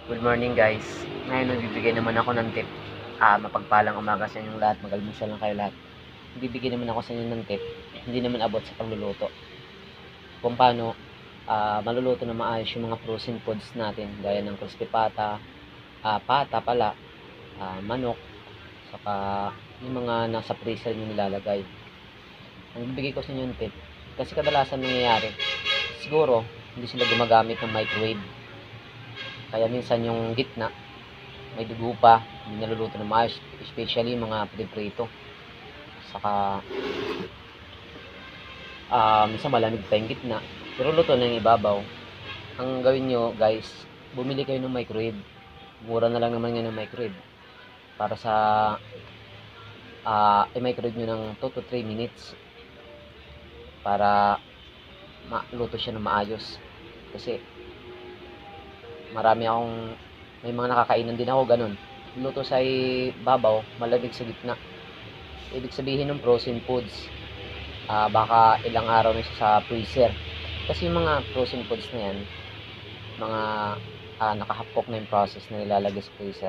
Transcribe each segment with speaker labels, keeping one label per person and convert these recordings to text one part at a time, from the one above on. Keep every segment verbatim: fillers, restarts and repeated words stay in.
Speaker 1: Good morning guys. Ngayon magbibigay naman ako ng tip. Ah, mapagpalang umaga sa inyong lahat. Mag-almusal lang kayo lahat. Bibigyan naman ako sa inyo ng tip. Hindi naman abot sa pagluluto. Kung paano ah, maluluto na maayos yung mga frozen foods natin gaya ng crispy pata, ah, pata pala, ah, manok, saka yung mga nasa freezer nyo nilalagay. Ang bibigay ko sa inyo ng tip, kasi kadalasan nangyayari, siguro hindi sila gumagamit ng microwave. Kaya minsan yung gitna may dugo pa, hindi naluluto ng maayos, especially mga prito. Saka uh, minsan malamig pa yung gitna, pero luto na yung ibabaw. Ang gawin nyo guys, bumili kayo ng microwave. Mura na lang naman yan ng microwave. Para sa uh, i-microwave nyo ng two to three minutes para maluto siya ng maayos. Kasi marami akong, may mga nakakainan din ako ganun. Luto sa ibabaw, malamig sa gitna. Ibig sabihin ng frozen foods, uh, baka ilang araw na siya sa freezer. Kasi yung mga frozen foods na yan, mga uh, nakahapok na yung process na nilalagay sa freezer.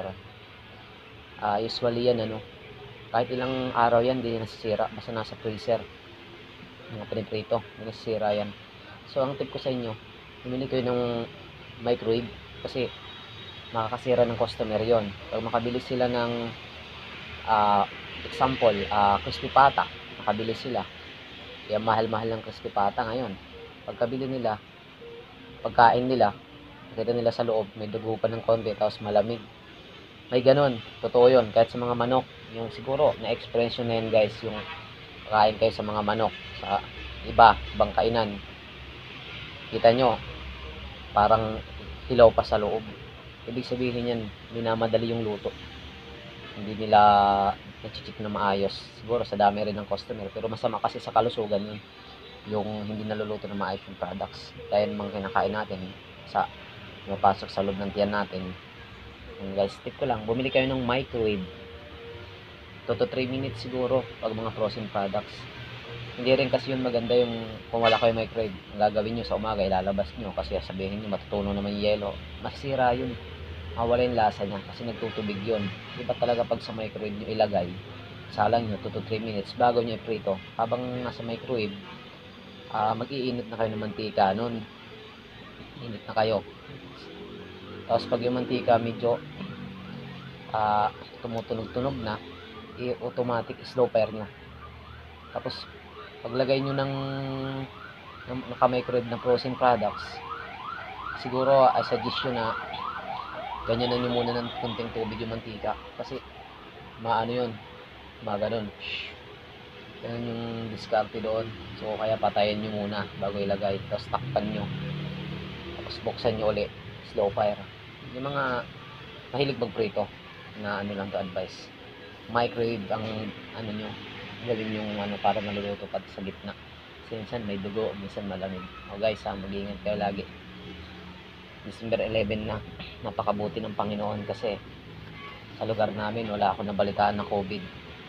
Speaker 1: Uh, usually yan, ano, kahit ilang araw yan, hindi nasisira. Basta nasa freezer. Mga piniprito, hindi nasisira yan. So, ang tip ko sa inyo, bumili kayo ng microwave kasi makakasira ng customer yon. Pag makabili sila ng uh, example, uh, crispy pata, makabili sila, yung mahal-mahal ng crispy pata ngayon, pagkabili nila, pagkain nila, nakita nila sa loob may dugo pa ng konti tapos malamig, may ganun, totoo yun. Kahit sa mga manok, yung siguro na experience na yun guys, yung kain kayo sa mga manok sa iba, ibang kainan, kita nyo parang hilaw pa sa loob. Ibig sabihin yan, minamadali yung luto, hindi nila nachichik na maayos. Siguro sa dami rin ng customer, pero masama kasi sa kalusugan yun, yung hindi naluluto na maayos yung products. Dahil mga kinakain natin sa mapasok sa loob ng tiyan natin. And guys, tip ko lang, bumili kayo ng microwave, two to three minutes siguro pag mga frozen products. Hindi rin kasi yun maganda yung kung wala kayo microwave. Ang gagawin nyo sa umaga, ilalabas nyo kasi sabihin nyo matutunaw naman yung yelo, masisira yun, mawala yung lasa niya kasi nagtutubig yun. Iba talaga pag sa microwave nyo ilagay, salang nyo two to three minutes bago nyo iprito. Habang nasa microwave, uh, mag-iinit na kayo ng mantika nun, init na kayo. Tapos pag yung mantika medyo uh, tumutunog-tunog na, i-automatic slow fire nyo. Tapos paglagay nyo ng naka-microwave na frozen products, siguro I suggest nyo na ganyan na nyo muna ng kunting tubig yung mantika kasi maano yun, maganon, ganun yung diskarte doon. So kaya patayin nyo muna bago ilagay, tapos takpan nyo, tapos buksan nyo ulit, slow fire. Yung mga mahilig magprito na ano lang to advice, microwave ang ano nyo, gawin yung ano para maluluto pati sa gitna. Kasi minsan may dugo, minsan malamig. O guys ha, mag-ingat kayo lagi. December eleven na, napakabuti ng Panginoon kasi sa lugar namin wala ako nabalitaan ng COVID.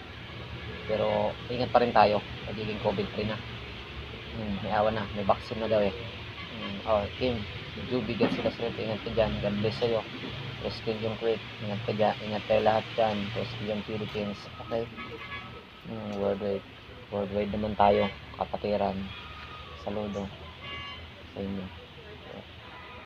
Speaker 1: Pero ingat pa rin tayo, magiging COVID free na. Hmm, may awa na, may vaccine na daw eh. Hmm, oh, Kim, medyo bigat sila sa rito, ingat ka dyan, God bless sa'yo. Rescue yung Creek, ingat ka dyan, ingat kayo lahat dyan, Rescue yung Philippines, okay? Hmm, worldwide, worldwide naman tayo, kapatiran. Saludo sa inyo.